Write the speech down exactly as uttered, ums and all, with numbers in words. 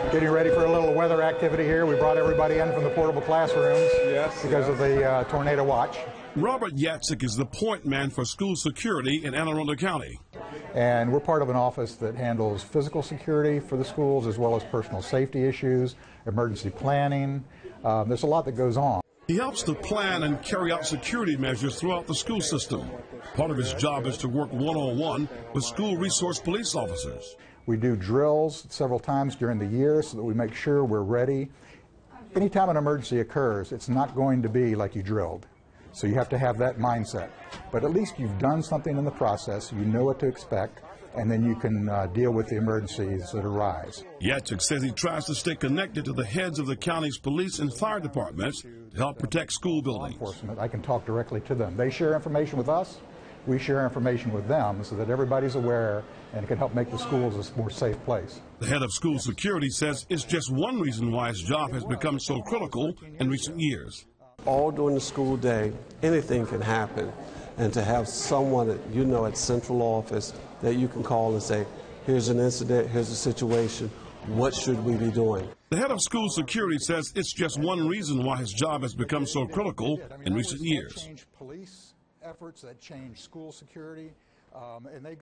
Getting ready for a little weather activity here. We brought everybody in from the portable classrooms yes, because yes. of the uh, tornado watch. Robert Yatsik is the point man for school security in Arundel County. And we're part of an office that handles physical security for the schools as well as personal safety issues, emergency planning. Um, there's a lot that goes on. He helps to plan and carry out security measures throughout the school system. Part of his job is to work one-on-one with school resource police officers. We do drills several times during the year so that we make sure we're ready. Anytime an emergency occurs, it's not going to be like you drilled. So you have to have that mindset. But at least you've done something in the process, you know what to expect, and then you can uh, deal with the emergencies that arise. Yatsik says he tries to stay connected to the heads of the county's police and fire departments to help protect school buildings. Enforcement, I can talk directly to them. They share information with us, we share information with them so that everybody's aware and it can help make the schools a more safe place. The head of school security says it's just one reason why his job has become so critical in recent years. All during the school day, anything can happen. And to have someone that you know at central office that you can call and say, here's an incident, here's a situation, what should we be doing? The head of school security says it's just one reason why his job has become so critical in recent years. Police efforts that change school security, um, and they